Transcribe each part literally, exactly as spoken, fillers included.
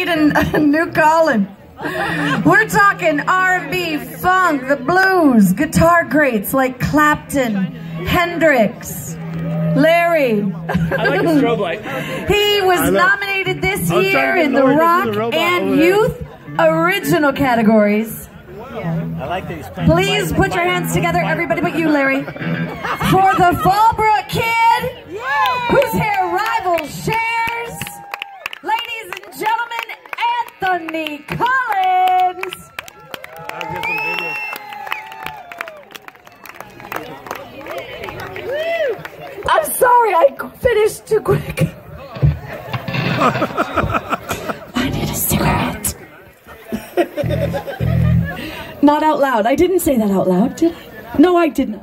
need a, a new calling. We're talking R and B, funk, the blues, guitar greats like Clapton, Hendrix, Larry. I like the strobe light. He was nominated this year in the rock and youth original categories. I like these. Please put your hands together, everybody but you, Larry, for the Fallbrook Kid, whose hair rivals shares. Ladies and gentlemen, Anthony Collins. I'm sorry, I finished too quick. I need a cigarette. Not out loud. I didn't say that out loud, did I? No, I didn't.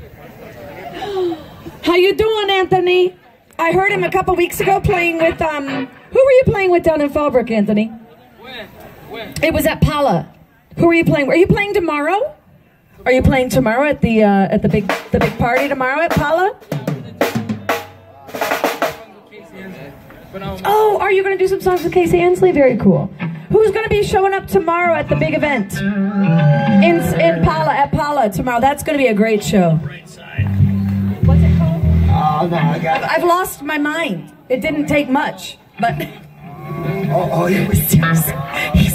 How you doing, Anthony? I heard him a couple weeks ago playing with, um, who were you playing with down in Fallbrook, Anthony? When? When? It was at Pala. Who were you playing? Are you playing tomorrow? Are you playing tomorrow at the, uh, at the big, the big party tomorrow at Pala? Oh, are you going to do some songs with Casey Ansley? Very cool. Who's going to be showing up tomorrow at the big event? In, in Pala, at Pala tomorrow. That's going to be a great show. What's it called? Oh, no, I got it. I've lost my mind. It didn't take much, but... Oh, oh, yeah. Seriously, he's